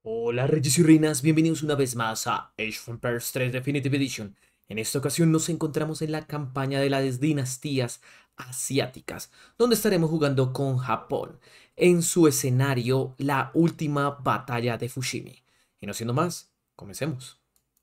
Hola reyes y reinas, bienvenidos una vez más a Age of Empires 3 Definitive Edition. En esta ocasión nos encontramos en la campaña de las dinastías asiáticas, donde estaremos jugando con Japón, en su escenario la última batalla de Fushimi. Y no siendo más, comencemos.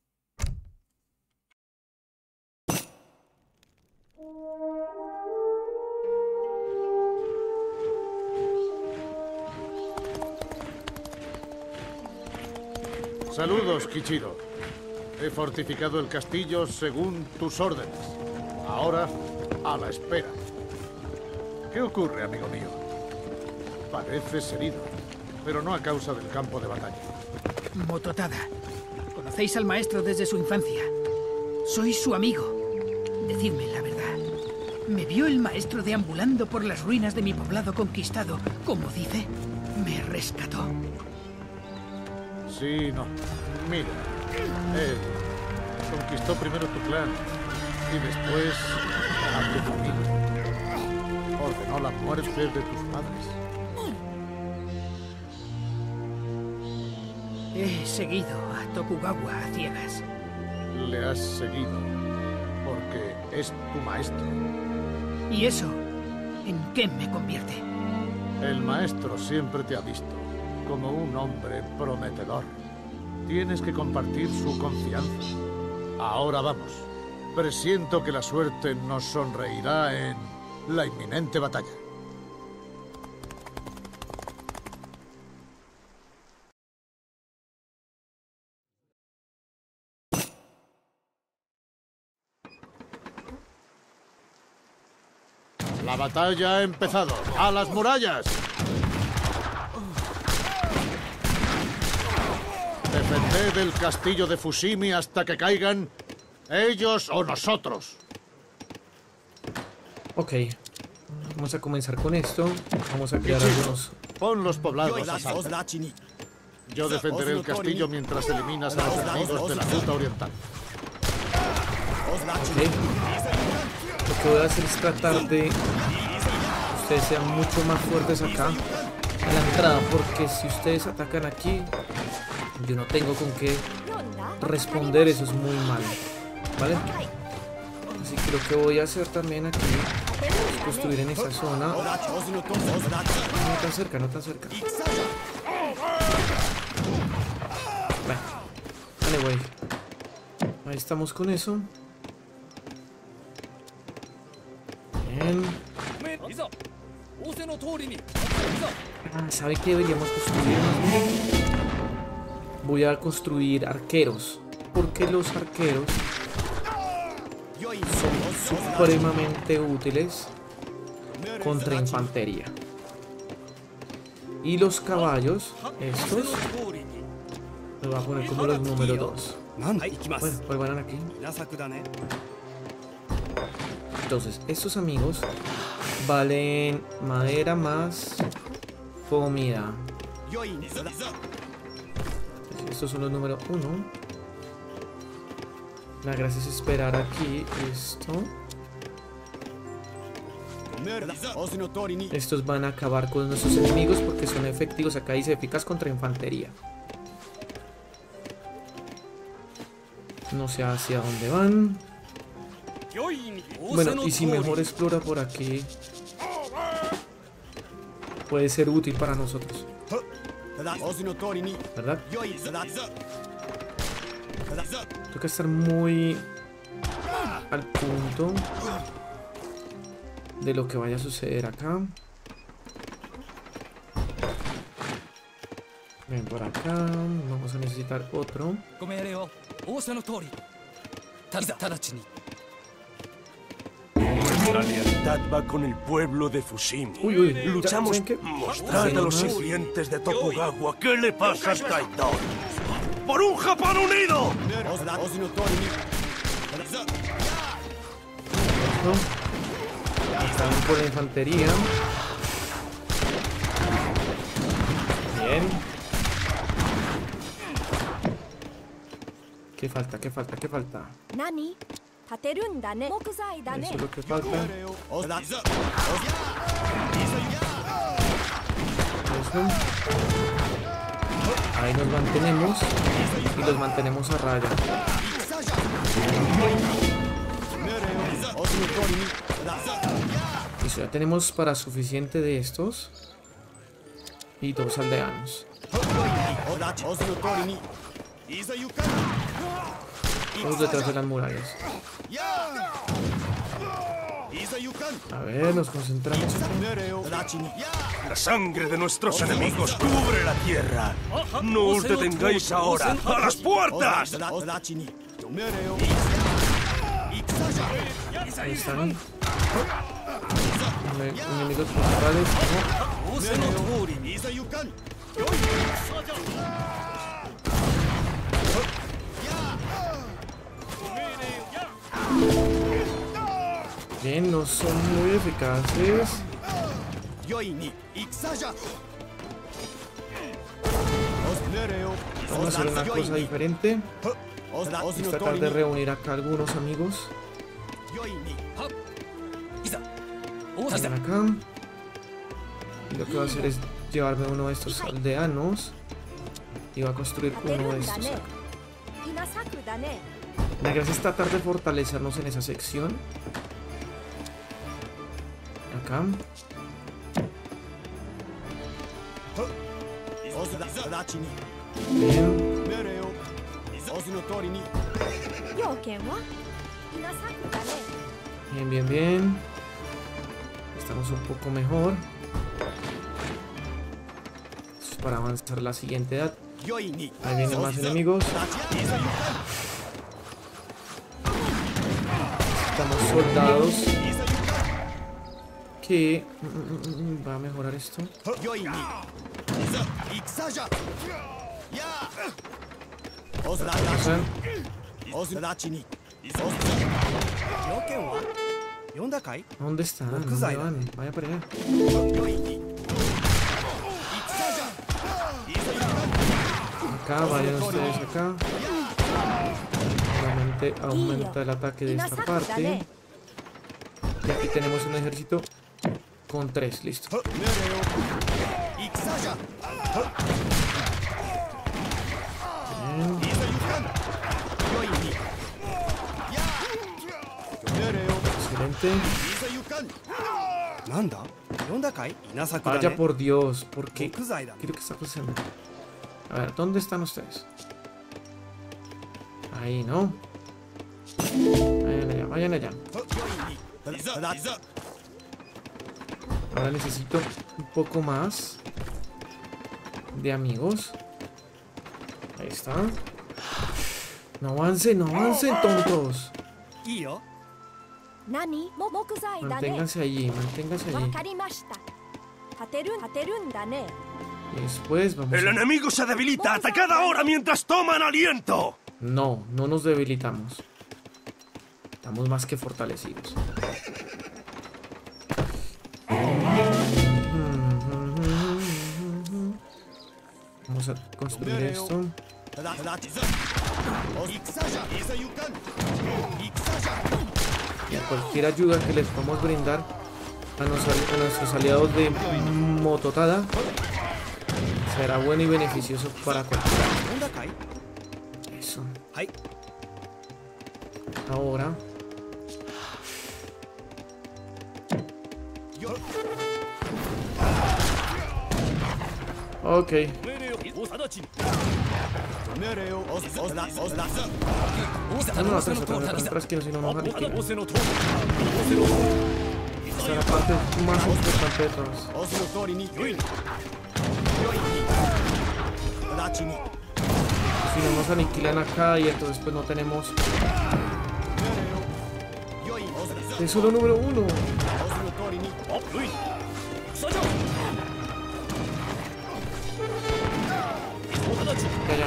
Saludos, Kichiro. He fortificado el castillo según tus órdenes. Ahora, a la espera. ¿Qué ocurre, amigo mío? Pareces herido, pero no a causa del campo de batalla. Mototada, conocéis al maestro desde su infancia. Soy su amigo. Decidme la verdad. ¿Me vio el maestro deambulando por las ruinas de mi poblado conquistado, como dice? ¿Me rescató? Sí, no. Mira, él conquistó primero tu clan y después a tu familia. Ordenó la muerte de tus padres. He seguido a Tokugawa a ciegas. Le has seguido porque es tu maestro. ¿Y eso en qué me convierte? El maestro siempre te ha visto como un hombre prometedor. Tienes que compartir su confianza. Ahora vamos. Presiento que la suerte nos sonreirá en la inminente batalla. La batalla ha empezado. ¡A las murallas! Defended el castillo de Fushimi hasta que caigan ellos o nosotros. Ok, vamos a comenzar con esto. Vamos a crear algunos... Pon los poblados a salvo. Yo defenderé el castillo mientras eliminas a los enemigos de la ruta oriental. Ok. Lo que voy a hacer es tratar de que ustedes sean mucho más fuertes acá en la entrada, porque si ustedes atacan aquí, yo no tengo con qué responder, eso es muy malo, ¿vale? Así que lo que voy a hacer también aquí es construir en esa zona. No tan cerca, no tan cerca. Bueno, dale, güey. Ahí estamos con eso. Bien. ¿Sabe qué deberíamos construir? Voy a construir arqueros, porque los arqueros son supremamente útiles contra infantería. Y los caballos, estos, los voy a poner como los número 2. Bueno, pues van aquí. Entonces, estos amigos valen madera más comida. Estos son los número 1. La gracia es esperar aquí esto. Estos van a acabar con nuestros enemigos porque son efectivos. Acá dice eficaz contra infantería. No sé hacia dónde van. Bueno, y si mejor explora por aquí, puede ser útil para nosotros, ¿verdad? Toca estar muy al punto de lo que vaya a suceder acá. Ven por acá, vamos a necesitar otro. La lealtad va con el pueblo de Fushimi. Uy, Luchamos. ¿saben qué? Mostrad a los sirvientes de Tokugawa qué le pasa al traidor. ¡Por un Japón unido! Están por la infantería. Bien. ¿Qué falta? ¿Qué falta? ¿Qué falta? Eso es lo que falta. Eso. Ahí nos mantenemos y los mantenemos a raya. Listo, ya tenemos para suficiente de estos. Y 2 aldeanos. Todos detrás de las murallas. A ver, nos concentramos. La sangre de nuestros enemigos cubre la tierra. No os detengáis ahora. ¡A las puertas! Ahí están. Enemigos principales. Bien, no son muy eficaces. Vamos a hacer una cosa diferente. Es tratar de reunir acá algunos amigos. Vengan acá. Y lo que voy a hacer es llevarme uno de estos aldeanos. Y voy a construir uno de estos acá. La gracia es tratar de fortalecernos en esa sección. Acá. Bien. Bien, bien, bien. Estamos un poco mejor. Esto es para avanzar a la siguiente edad. Ahí vienen más enemigos. Estamos soldados. Que va a mejorar esto. ¿Dónde están? ¿Dónde van? Vaya para allá. Acá, vayan ustedes acá. Solamente aumenta el ataque de esta parte. Y aquí tenemos un ejército con 3, listo. Bien. Excelente. Vaya por Dios, ¿por qué? ¿Qué es lo que está pasando? A ver, ¿dónde están ustedes? Ahí, ¿no? Vayan allá, vayan allá. Ahora necesito un poco más de amigos. Ahí está. No avancen, tontos. Manténganse allí, manténganse allí. Y después vamos ¡El enemigo se debilita! ¡Atacad ahora mientras toman aliento! No, no nos debilitamos. Estamos más que fortalecidos. Vamos a construir esto. Y cualquier ayuda que les podamos brindar a nuestros aliados de Mototada será bueno y beneficioso para cualquiera. Eso. Ahora ok. No, atrás que no, si no nos aniquilan. Esta es la parte más importante de todas. Si no nos aniquilan acá y entonces pues no tenemos... Es solo número 1. Ya.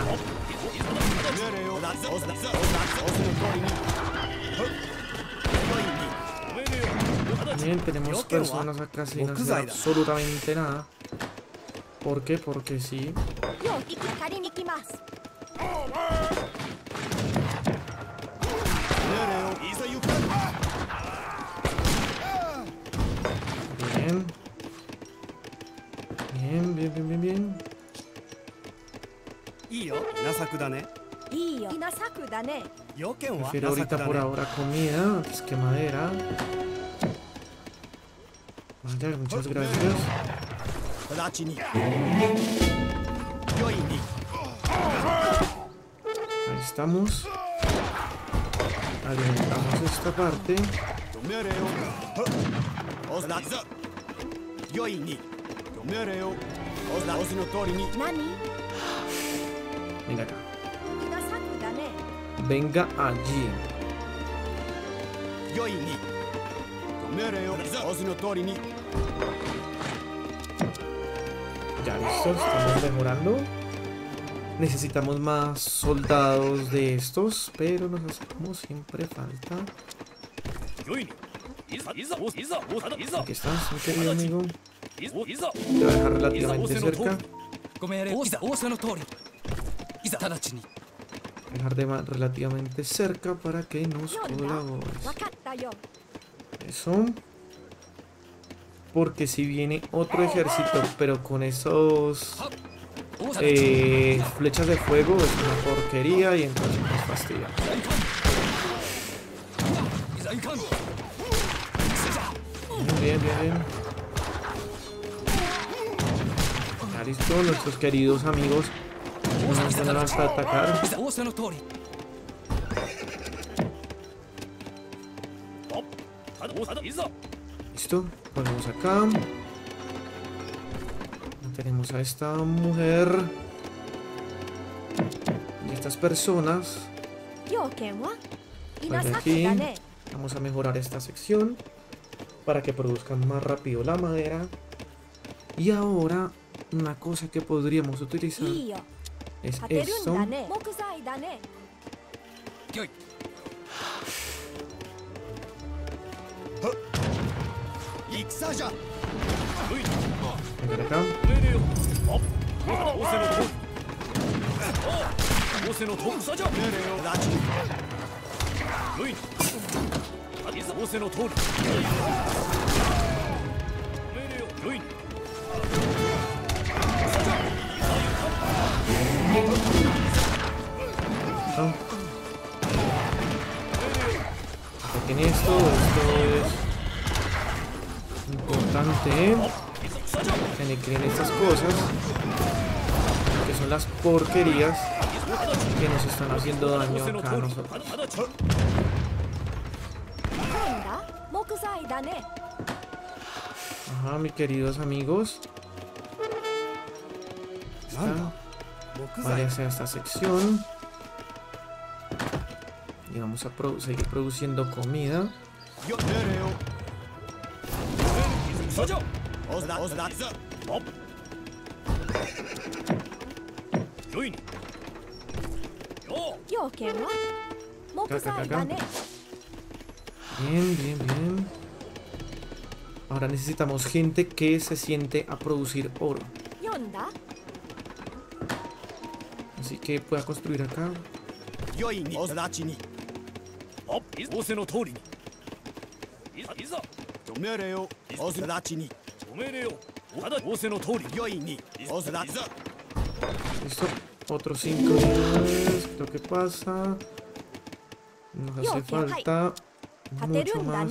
Bien, tenemos personas acá sin hacer absolutamente nada. ¿Por qué? Porque sí. Bien. Bien. Prefiero ahorita por ahora comida antes que madera. Vaya, muchas gracias. Ahí estamos. Alimentamos esta parte. Venga acá. Venga allí. Ya listo, estamos mejorando. Necesitamos más soldados de estos, pero nos hace como siempre falta. Aquí estás, mi querido amigo. Te voy a dejar relativamente cerca. Relativamente cerca para que nos colabores. Eso. Porque si viene otro ejército, pero con esos flechas de fuego, es una porquería y entonces nos fastidia. Bien, bien, bien. Ya listo, nuestros queridos amigos nos van a atacar. Listo, ponemos acá. Tenemos a esta mujer y estas personas. Pues aquí vamos a mejorar esta sección para que produzcan más rápido la madera. Y ahora una cosa que podríamos utilizar es esto. Venga acá. Saquen esto es importante. Que estas cosas, que son las porquerías que nos están haciendo daño acá a nosotros. Ajá, mis queridos amigos. Vale, hacia esta sección. Y vamos a seguir produciendo comida. Acá. Bien, bien, bien. Ahora necesitamos gente que se siente a producir oro. Así que pueda construir acá. Listo, otros 5 días. Creo que pasa. Nos hace falta mucho más.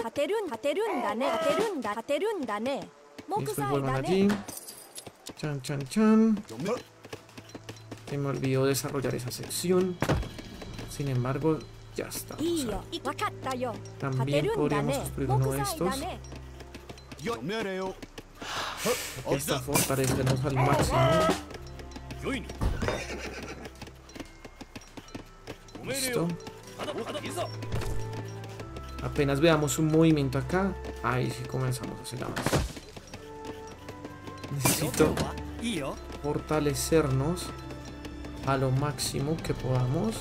Y después vuelvan allí. Chan, chan, chan. Se me olvidó desarrollar esa sección. Sin embargo, ya está. También podríamos construir uno de estos. Esta fortalecernos al máximo. Listo. Apenas veamos un movimiento acá, ahí sí comenzamos a hacer avance. Necesito fortalecernos a lo máximo que podamos.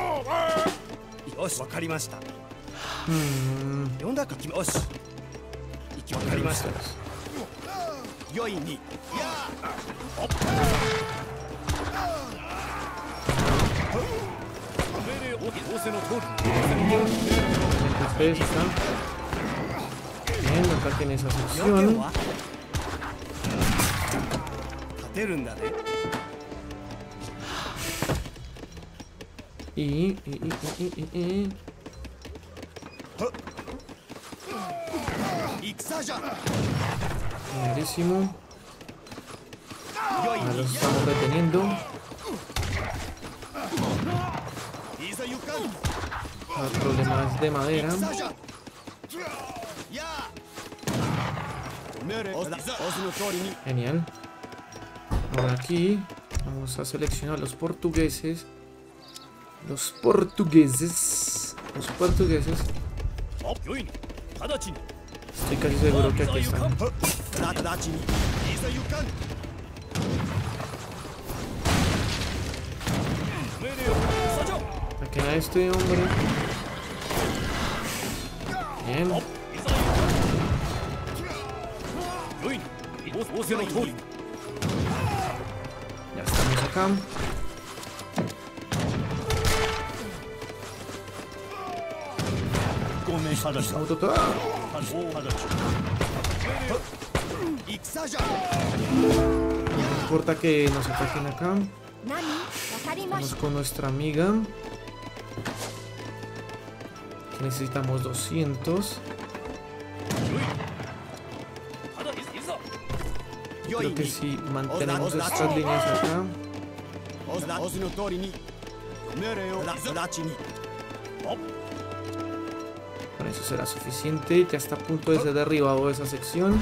Ustedes están bien, acá tiene esa sección. Y... Buenísimo. Ahora los estamos reteniendo. Los problemas de madera. Genial. Ahora aquí vamos a seleccionar los portugueses. Los portugueses. Estoy casi seguro que aquí están. Saquen a este hombre. Bien. Ya estamos acá. No importa que nos ataquen acá. Vamos con nuestra amiga. Que necesitamos 200. Creo que si mantenemos estas líneas acá, con eso será suficiente. Ya está a punto de ser derribado esa sección,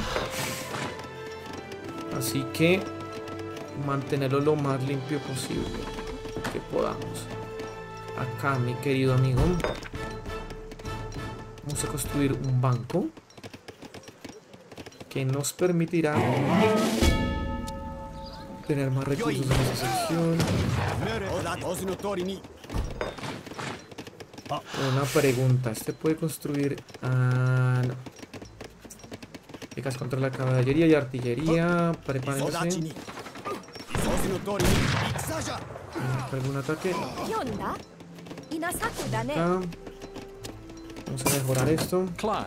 así que mantenerlo lo más limpio posible que podamos. Acá, mi querido amigo, vamos a construir un banco que nos permitirá tener más recursos en esa sección. Una pregunta, ¿este puede construir? No. Chicas, contra la caballería y artillería. Prepárense. ¿Algún ataque? Acá. Vamos a mejorar esto.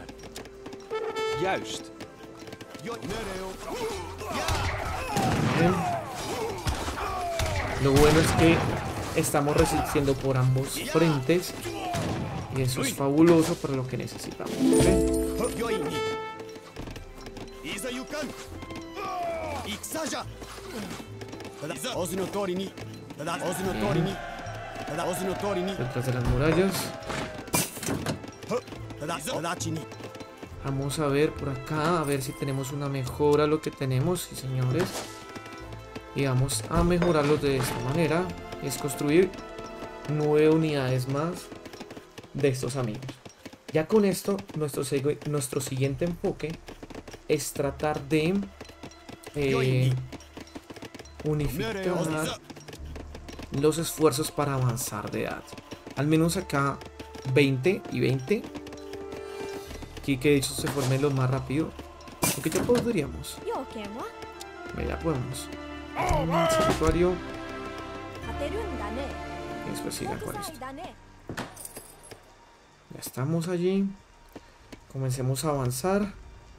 Bien. Lo bueno es que estamos resistiendo por ambos frentes y eso es fabuloso para lo que necesitamos. Detrás de las murallas. Vamos a ver por acá, a ver si tenemos una mejora a lo que tenemos, sí señores. Y vamos a mejorarlo de esta manera. Es construir 9 unidades más de estos amigos. Ya con esto, nuestro siguiente enfoque es tratar de unificar los esfuerzos para avanzar de edad. Al menos acá 20 y 20. Aquí que de hecho se formen lo más rápido. Porque ya podríamos. Ya podemos. Santuario. Y después sigan con esto. Ya estamos allí. Comencemos a avanzar.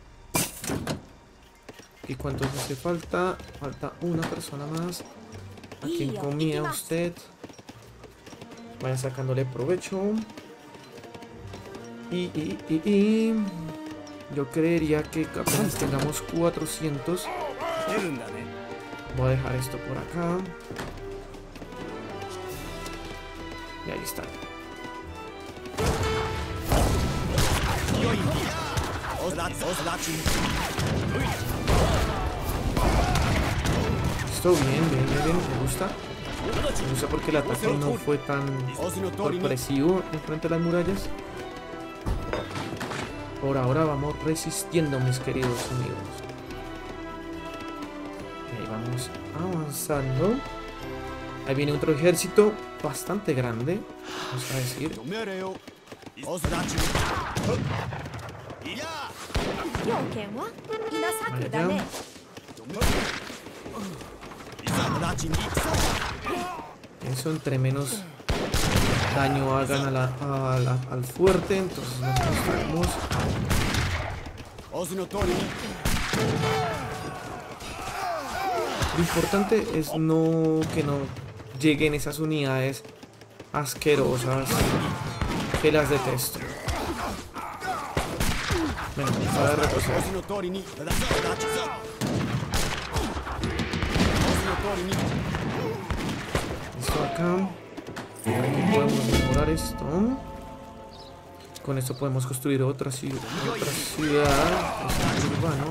¿Y cuántos hace falta? Falta una persona más. ¿A quién comía usted? Vaya sacándole provecho. Y yo creería que apenas tengamos 400. Voy a dejar esto por acá. Y ahí está. Esto bien, me gusta. Me gusta porque el ataque no fue tan sorpresivo en frente a las murallas. Por ahora vamos resistiendo, mis queridos amigos. Y ahí vamos avanzando. Ahí viene otro ejército bastante grande, vamos a decir. Allá. Eso, entre menos daño hagan al fuerte, entonces nos mostraremos. Lo importante es que no lleguen esas unidades asquerosas que las detesto. Venga, vamos a retroceder. Esto acá. Aquí podemos mejorar esto. Con esto podemos construir otra ciudad urbano.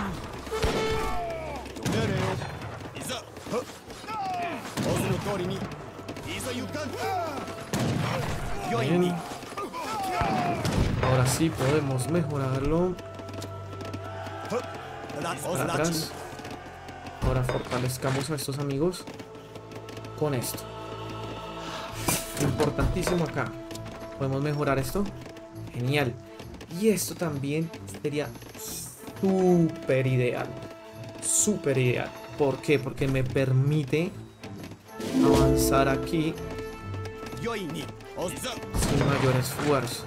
Bien. Ahora sí podemos mejorarlo. Para atrás. Ahora fortalezcamos a estos amigos con esto. Importantísimo acá. Podemos mejorar esto. Genial. Y esto también sería súper ideal. Súper ideal. ¿Por qué? Porque me permite avanzar aquí sin mayor esfuerzo.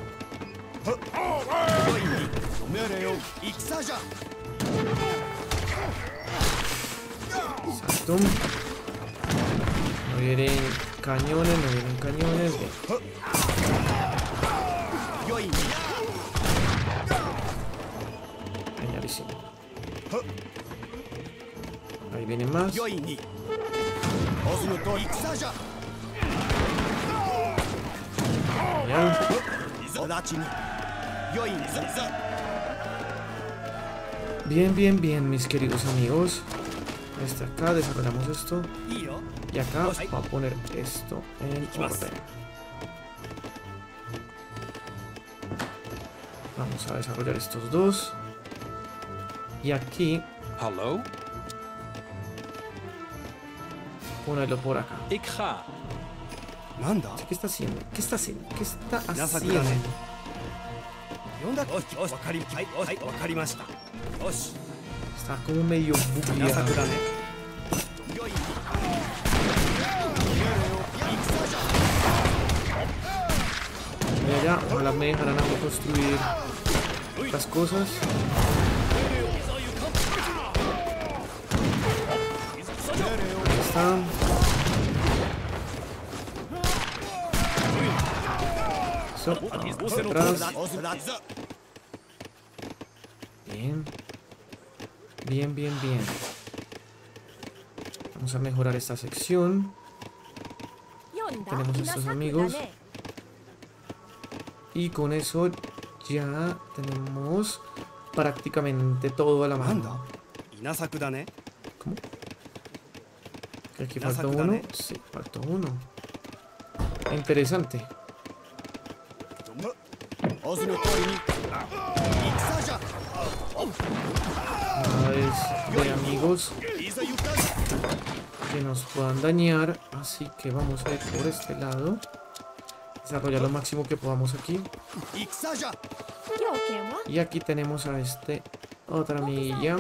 Exacto. No vienen cañones, no vienen cañones. Bien. Genialísimo. Ahí vienen más. Genial. Bien, bien, bien, mis queridos amigos. Acá desarrollamos esto. Y acá voy a poner esto en orden. Vamos a desarrollar estos dos. Y aquí ponerlo por acá. ¿Qué está haciendo? ¿Qué está haciendo? ¿Qué está haciendo? Está como medio bugueado. Ya, ojalá me dejarán a mí construir estas cosas. Ahí está. Eso, atrás. Bien. Bien, bien, bien. Vamos a mejorar esta sección. Tenemos estos amigos. Y con eso ya tenemos prácticamente todo a la mano. ¿Cómo? ¿Que aquí faltó uno? Sí, faltó uno. Interesante. Naves de amigos que nos puedan dañar. Así que vamos a ir por este lado. Desarrollar lo máximo que podamos aquí. Y aquí tenemos a otra amiguilla.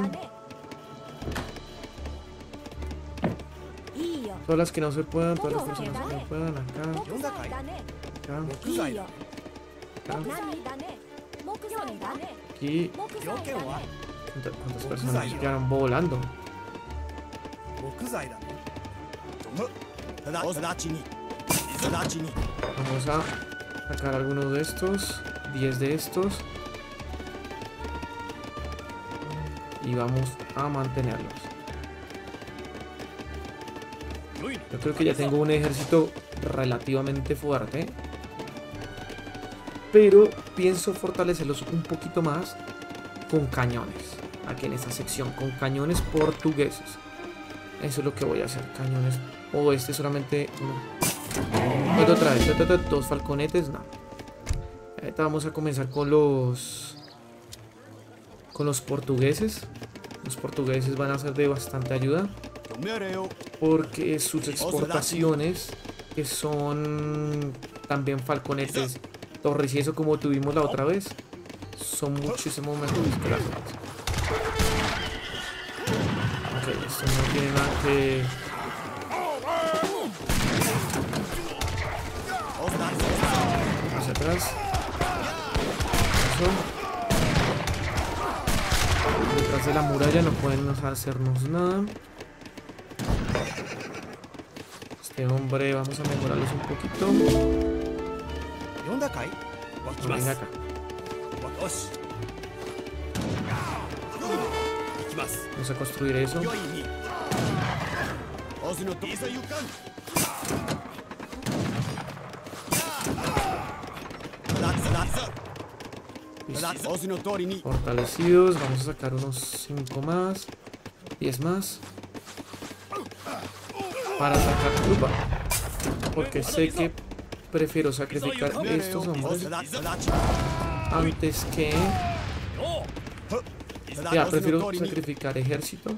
Todas las que no se puedan, todas las personas que no puedan, acá. Aquí. ¿Cuántas personas quedaron volando? Vamos a sacar algunos de estos, 10 de estos. Y vamos a mantenerlos. Yo creo que ya tengo un ejército relativamente fuerte. Pero pienso fortalecerlos un poquito más con cañones. Aquí en esta sección, con cañones portugueses. Eso es lo que voy a hacer, cañones. O solamente... No. Otra vez, dos falconetes, no. Ahorita vamos a comenzar con los portugueses. Los portugueses van a ser de bastante ayuda, porque sus exportaciones, que son también falconetes, torres y eso como tuvimos la otra vez, son muchísimo mejores que las otras. Ok, esto no tiene nada que... Hacia atrás. Eso. Detrás de la muralla no pueden hacernos nada. Este hombre, vamos a mejorarlos un poquito. Venga acá. Vamos a construir eso. Listo. Fortalecidos, vamos a sacar unos 5 más, 10 más para sacar lupa, porque sé que prefiero sacrificar estos hombres antes que prefiero sacrificar ejército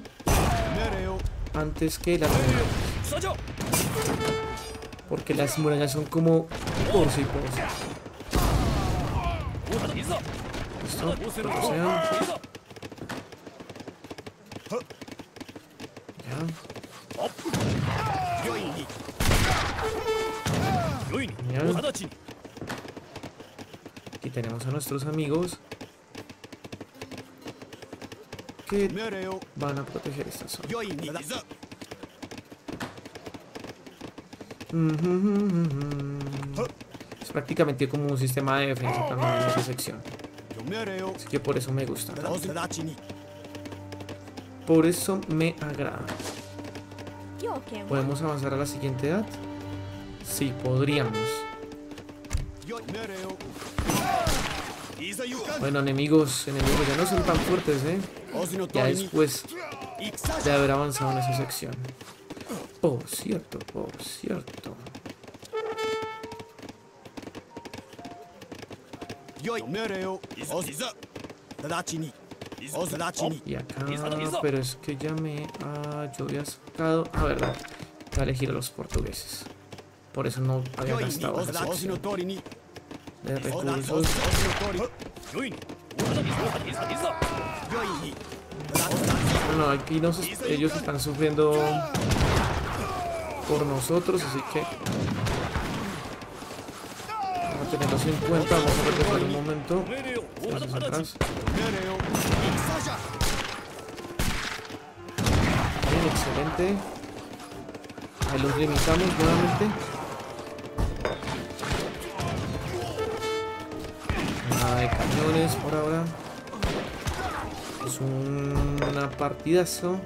antes que las murallas, porque las murallas son como por sí por sí. Listo, lo que sea. Ya. Genial. Aquí tenemos a nuestros amigos que van a proteger esta zona. Es prácticamente como un sistema de defensa también en esa sección. Así que por eso me gusta. Por eso me agrada. ¿Podemos avanzar a la siguiente edad? Sí, podríamos. Bueno, enemigos ya no son tan fuertes, ¿eh? Ya después de haber avanzado en esa sección. Por cierto. Y acá, pero es que ya yo había sacado. Verdad. Voy a elegir a los portugueses. Por eso no había gastado esa sección de recursos. Bueno, aquí ellos están sufriendo por nosotros, así que vamos a tenerlos en cuenta. Vamos a regresar un momento. Hacia atrás. Bien, excelente. Ahí los limitamos nuevamente. Nada de cañones por ahora. Es una partidazo.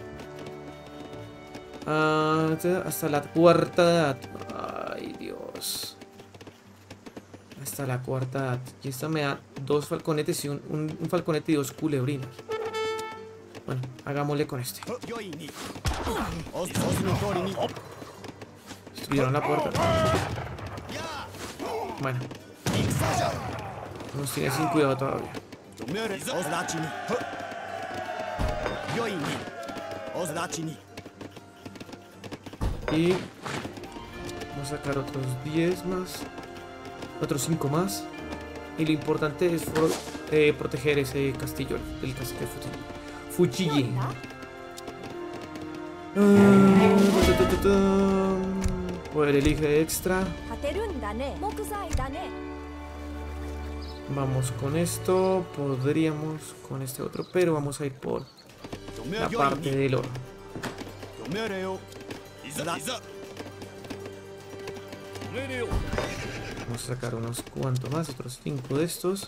Hasta la cuarta edad. Ay, Dios. Hasta la cuarta edad. Y esta me da 2 falconetes y un falconete y 2 culebrinas. Bueno, hagámosle con este. Destruyeron la puerta. Bueno. Nos tiene sin cuidado todavía. Y vamos a sacar otros 10 más. Otros 5 más. Y lo importante es proteger ese castillo, el castillo de Fuchigi. Poder elige extra. Vamos con esto. Podríamos con este otro, pero vamos a ir por la parte del oro. Vamos a sacar unos cuantos más, otros 5 de estos.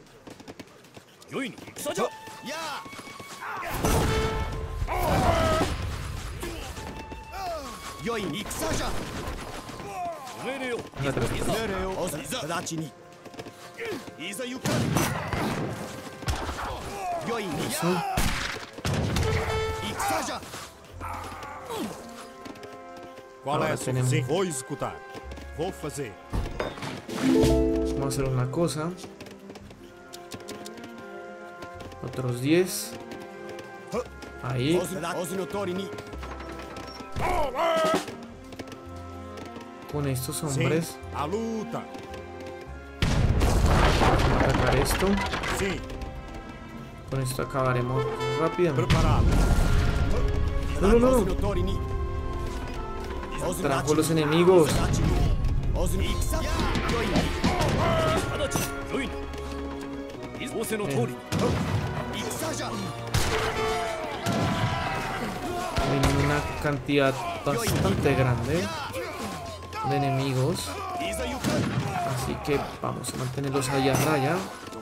Eso. Ahora tenemos. Vamos a hacer una cosa. Otros 10. Ahí. Con estos hombres. Vamos a atacar esto. Con esto acabaremos rápidamente. No. Trajo los enemigos. Hay una cantidad bastante grande. de enemigos. Así que vamos a mantenerlos ahí a raya.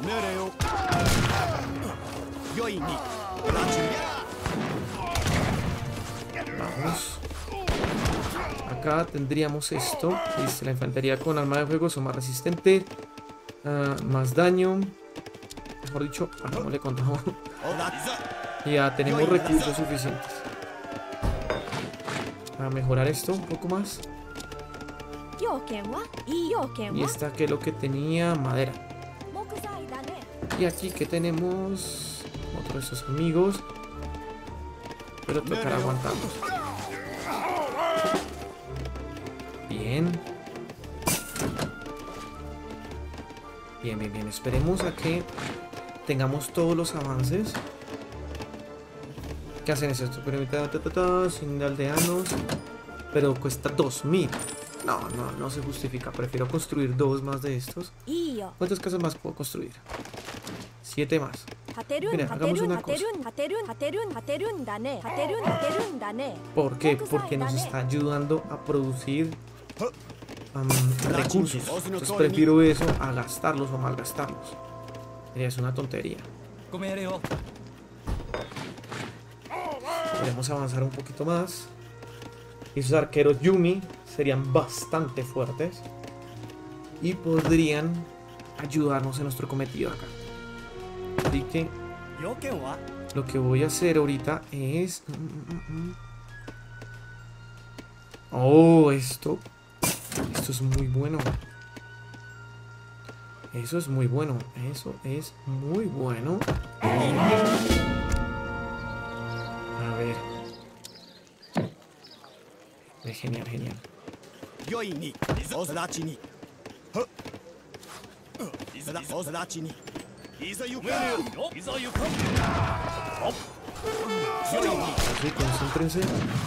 Vamos. Acá tendríamos esto. Dice, la infantería con arma de fuego son más resistente, más daño. Mejor dicho, hagámosle contamos. Ya tenemos recursos suficientes para mejorar esto un poco más. Y esta que es lo que tenía, madera. Y aquí que tenemos otro de estos amigos, pero tocará aguantarlos. Bien. Bien, bien, bien. Esperemos a que tengamos todos los avances. ¿Qué hacen eso? Sin aldeanos. Pero cuesta 2000. No se justifica. Prefiero construir 2 más de estos. ¿Cuántas casas más puedo construir? 7 más. Mira, hagamos una cosa. ¿Por qué? Porque nos está ayudando a producir recursos. Entonces prefiero eso a gastarlos o malgastarlos. Es una tontería. Podemos avanzar un poquito más. Y esos arqueros Yumi serían bastante fuertes y podrían ayudarnos en nuestro cometido acá. Así que lo que voy a hacer ahorita es... Oh, esto es muy bueno. Eso es muy bueno. Eso es muy bueno. A ver. Genial, genial. Así, concéntrense.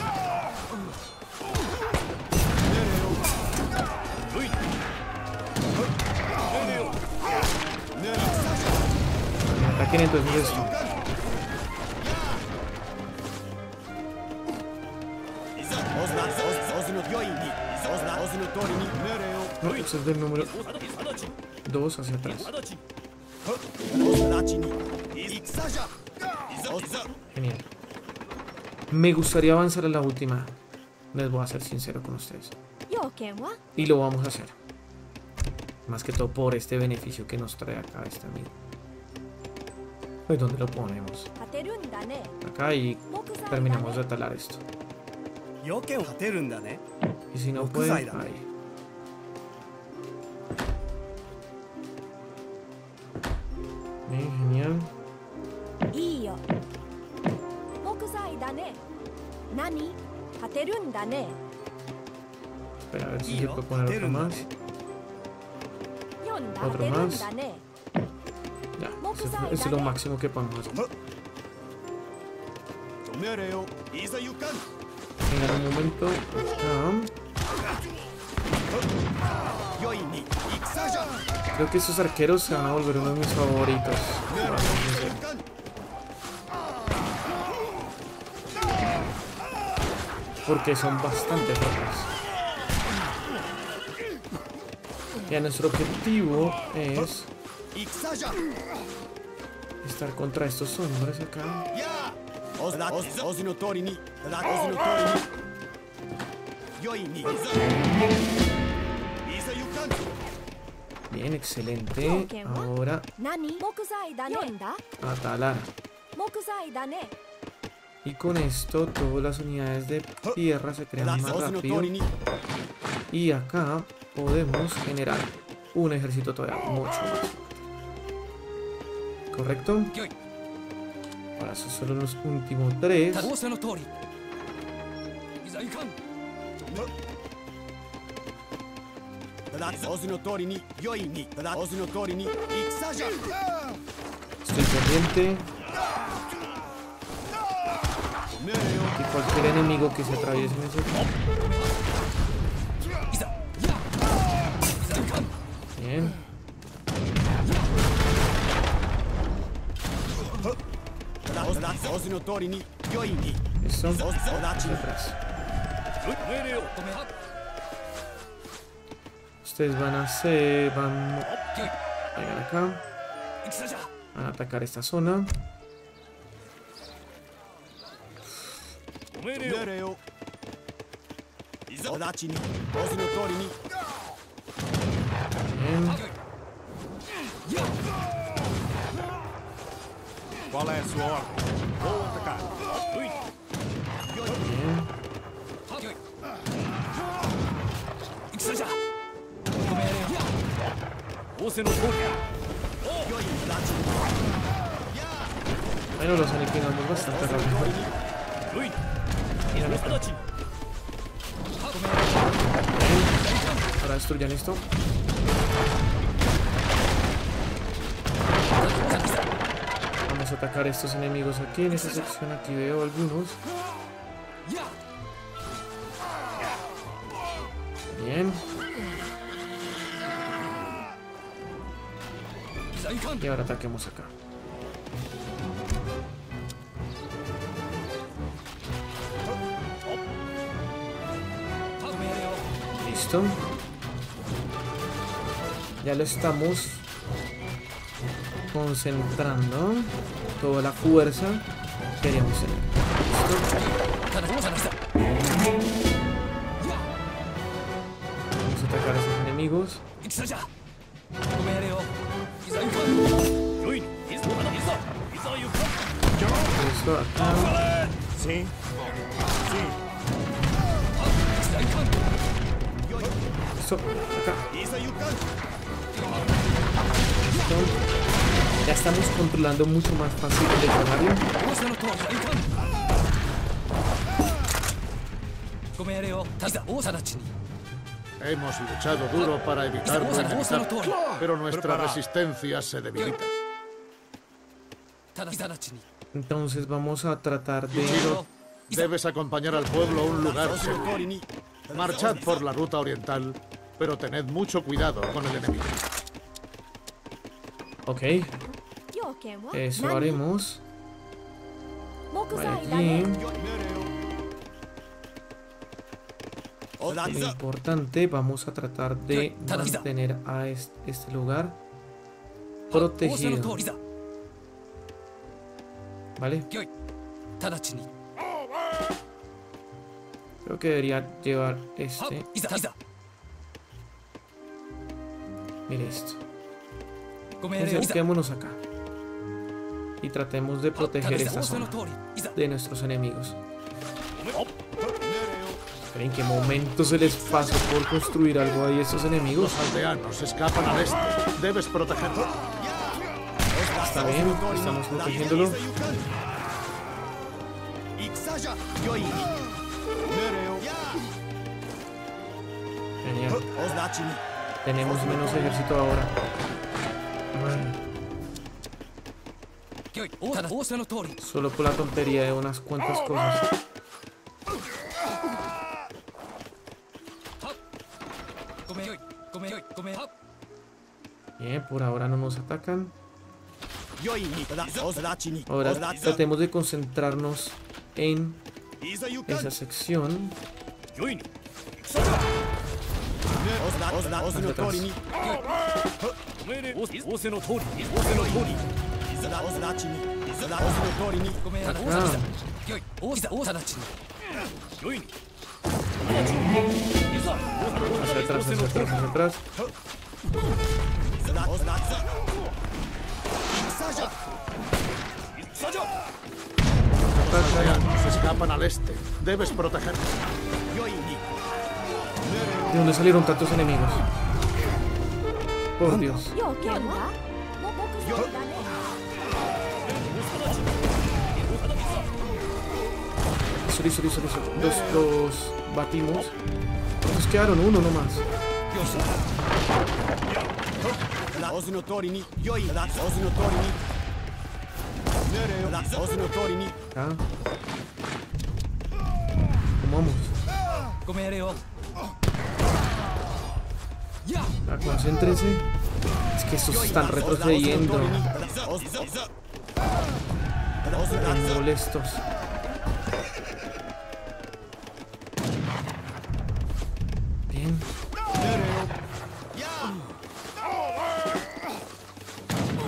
Ataquen entonces esto. No, ese es del número 2 hacia atrás. Genial. Me gustaría avanzar a la última. Les voy a ser sincero con ustedes. Y lo vamos a hacer. Más que todo por este beneficio que nos trae acá este amigo. Pues ¿dónde lo ponemos? Acá y terminamos de talar esto. Y si no pues ahí. Bien, genial. Espera, a ver si se puede poner otro más. Otro más. Ya, ese es lo máximo que podemos hacer. Venga, un momento. Creo que esos arqueros se van a volver uno de mis favoritos. Porque son bastante fuertes. Ya nuestro objetivo es estar contra estos hombres acá. Bien, excelente. Ahora a talar. Y con esto todas las unidades de tierra se crean más rápido. Y acá podemos generar un ejército todavía mucho más. ¿Correcto? Ahora esos son los últimos 3. Estoy pendiente. Y cualquier enemigo que se atraviese en ese... Bien. Eso. Hacia atrás. Ustedes van a hacer... Vengan acá. Van a atacar esta zona. Bien. Qual é a sua ordem? Vou atacar. Bien. Bueno, los aniquilamos bastante rápido. Mira, acá. Bien. Ahora destruyan esto. Vamos a atacar a estos enemigos aquí. En esta sección aquí veo algunos. Bien. Y ahora ataquemos acá. Listo. Ya lo estamos concentrando. Toda la fuerza que queríamos tener. Listo. Vamos a atacar a esos enemigos. Listo, acá. Sim. Listo, acá. Listo. Ya estamos controlando mucho más fácil el escenario. Hemos luchado duro para evitar lo inevitable, pero nuestra resistencia se debilita. Entonces vamos a tratar de... Debes acompañar al pueblo a un lugar seguro. Marchad por la ruta oriental, pero tened mucho cuidado con el enemigo. Ok, eso haremos. Vaya aquí. Lo importante, vamos a tratar de mantener a este lugar protegido. ¿Vale? Creo que debería llevar este. Mire esto. Entonces, quedémonos acá. Y tratemos de proteger esta zona de nuestros enemigos. Pero ¿en qué momento se les pasó por construir algo ahí a estos enemigos? Los aldeanos escapan al este. Debes protegerlo. Está bien, estamos protegiéndolo. Genial. Tenemos menos ejército ahora. Solo por la tontería de unas cuantas cosas. Bien, por ahora no nos atacan. Ahora tratemos de concentrarnos en esa sección. Hacia atrás. Hacia atrás, hacia atrás, hacia atrás. Los aldeanos escapan al este. Debes protegerlo. ¿De dónde salieron tantos enemigos? Por Dios. Listo. Los batimos. Nos quedaron uno nomás. Acá. ¿Cómo vamos? Ya, concéntrense. Es que estos están retrocediendo. Están molestos. Bien.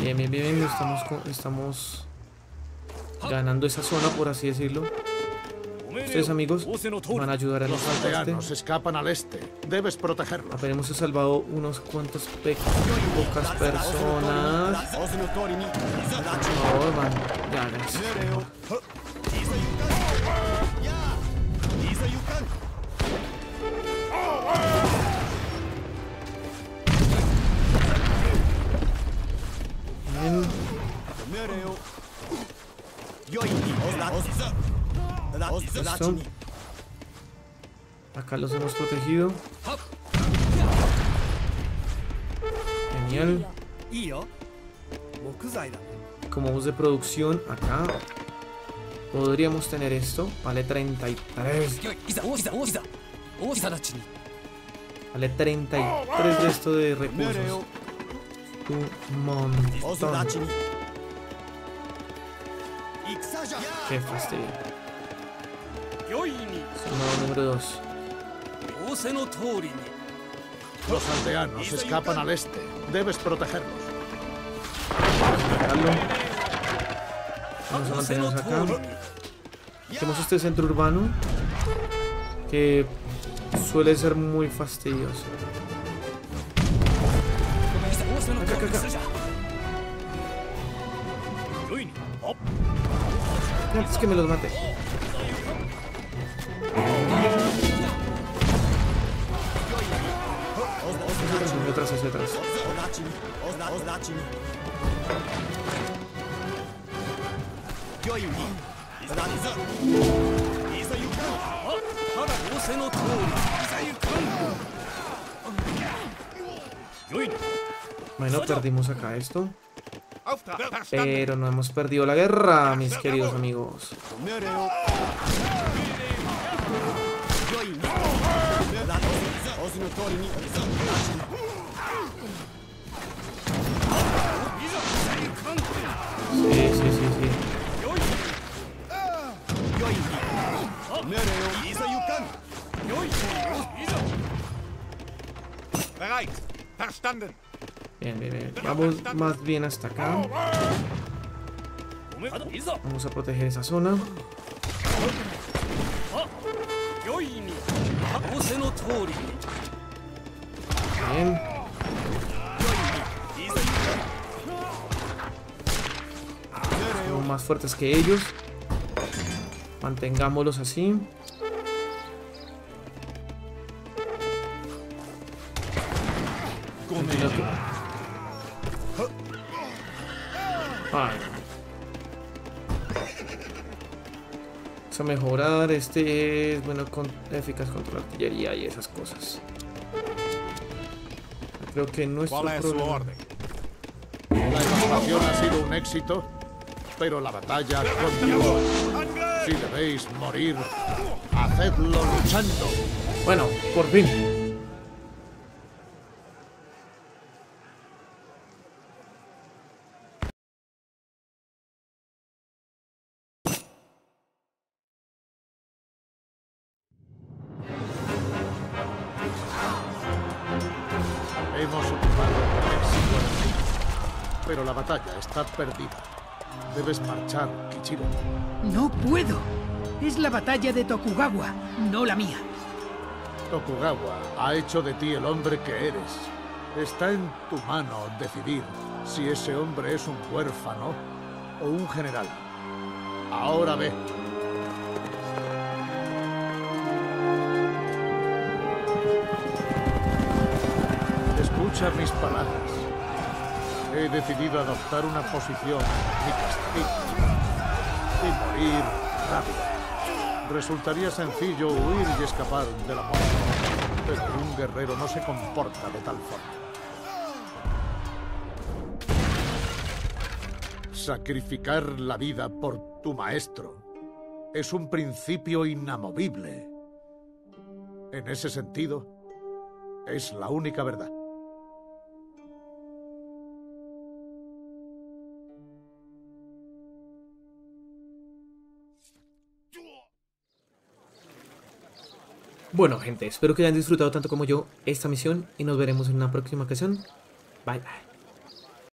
Bien, bien, bien. Estamos ganando esa zona, por así decirlo. Ustedes, amigos, van a ayudar a Los nosotros. aldeanos escapan al este. Debes protegerlos. Apenas hemos salvado unos cuantos pocas personas. Por favor, man. Ya, gracias. Bien. Listo. Acá los hemos protegido. Genial. Como voz de producción, acá podríamos tener esto. Vale 33. Vale 33 de esto de recursos. Un montón. Qué fastidio. Sonado número 2. Los aldeanos escapan al este. Debes protegerlos. Vamos a mantenernos acá. Tenemos este centro urbano que suele ser muy fastidioso. Acá. Antes que me los mate. Hacia atrás. Bueno, perdimos acá esto. Pero no hemos perdido la guerra, mis queridos amigos. Sí. Bien. Vamos más bien hasta acá. Vamos a proteger esa zona. Bien. Somos más fuertes que ellos. Mantengámoslos así. Vamos a mejorar. Este es bueno, eficaz contra la artillería y esas cosas. Creo que no es ¿Cuál es su orden? La evacuación ha sido un éxito, pero la batalla continúa. Si debéis morir, hacedlo luchando. Bueno, por fin. Hemos ocupado México, pero la batalla está perdida. Debes marchar, Kichiro. No puedo. Es la batalla de Tokugawa, no la mía. Tokugawa ha hecho de ti el hombre que eres. Está en tu mano decidir si ese hombre es un huérfano o un general. Ahora ve. Escucha mis palabras. He decidido adoptar una posición de castigo y morir rápido. Resultaría sencillo huir y escapar de la muerte, pero un guerrero no se comporta de tal forma. Sacrificar la vida por tu maestro es un principio inamovible. En ese sentido, es la única verdad. Bueno, gente, espero que hayan disfrutado tanto como yo esta misión y nos veremos en una próxima ocasión. Bye, bye.